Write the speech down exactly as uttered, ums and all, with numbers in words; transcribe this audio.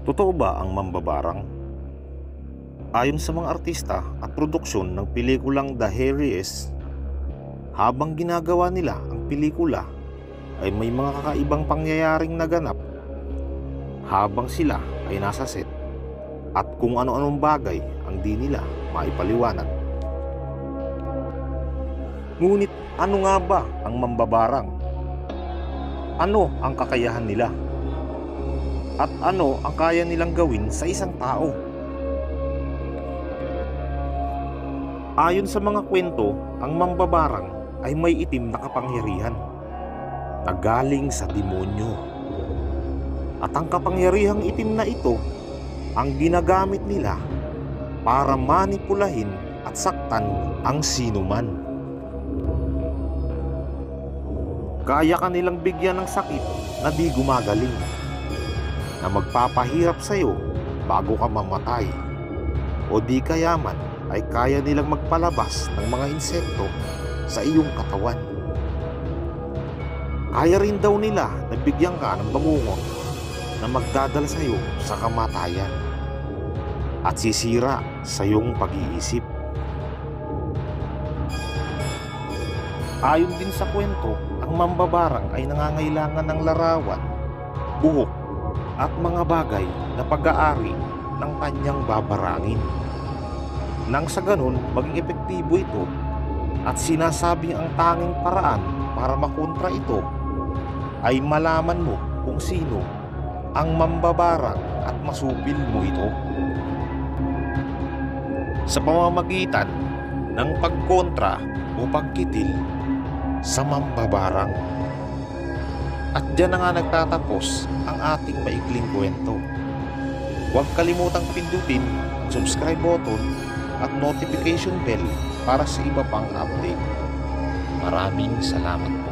Totoo ba ang mambabarang? Ayon sa mga artista at produksyon ng pelikulang The Harriers, habang ginagawa nila ang pelikula ay may mga kakaibang pangyayaring naganap habang sila ay nasa set at kung ano-anong bagay ang di nila maipaliwanag. Ngunit ano nga ba ang mambabarang? Ano ang kakayahan nila? At ano ang kaya nilang gawin sa isang tao? Ayon sa mga kwento, ang mambabarang ay may itim na kapangyarihan na galing sa demonyo. At ang kapangyarihang itim na ito ang ginagamit nila para manipulahin at saktan ang sinuman. Kaya kanilang bigyan ng sakit na di gumagaling, na magpapahirap sa iyo bago ka mamatay, o di kayaman ay kaya nilang magpalabas ng mga insekto sa iyong katawan. Kaya rin daw nila na bigyan ka ng bangungot na magdadala sa iyo sa kamatayan at sisira sa iyong pag-iisip. Ayon din sa kwento, ang mambabarang ay nangangailangan ng larawan, buhok at mga bagay na pag-aari ng kanyang babarangin, nang sa ganun maging epektibo ito, at sinasabi ang tanging paraan para makontra ito ay malaman mo kung sino ang mambabarang at masupil mo ito sa pamamagitan ng pagkontra o pagkitil sa mambabarang. At diyan na nga nagtatapos ang ating maikling kwento. Huwag kalimutang pindutin ang subscribe button at notification bell para sa iba pang update. Maraming salamat.